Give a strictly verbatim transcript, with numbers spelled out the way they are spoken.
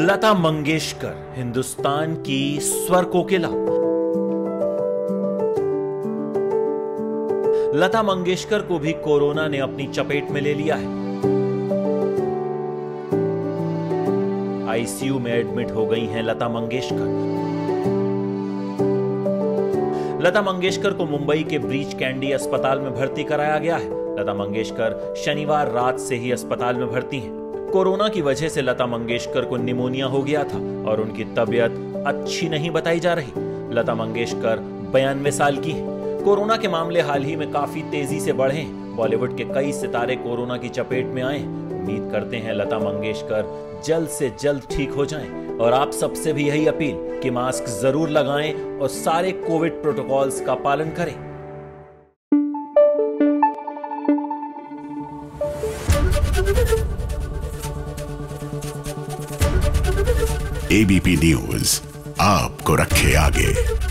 लता मंगेशकर, हिंदुस्तान की स्वर कोकिला। लता मंगेशकर को भी कोरोना ने अपनी चपेट में ले लिया है। आईसीयू में एडमिट हो गई हैं लता मंगेशकर। लता मंगेशकर को मुंबई के ब्रीच कैंडी अस्पताल में भर्ती कराया गया है। लता मंगेशकर शनिवार रात से ही अस्पताल में भर्ती हैं। कोरोना की वजह से लता मंगेशकर को निमोनिया हो गया था और उनकी तबीयत अच्छी नहीं बताई जा रही। लता मंगेशकर बयानवे साल की हैं। कोरोना के मामले हाल ही में काफी तेजी से बढ़े हैं। बॉलीवुड के कई सितारे कोरोना की चपेट में आए हैं। उम्मीद करते हैं लता मंगेशकर जल्द से जल्द ठीक हो जाएं। और आप सबसे भी यही अपील कि मास्क जरूर लगाएं और सारे कोविड प्रोटोकॉल्स का पालन करें। एबीपी न्यूज आपको रखे आगे।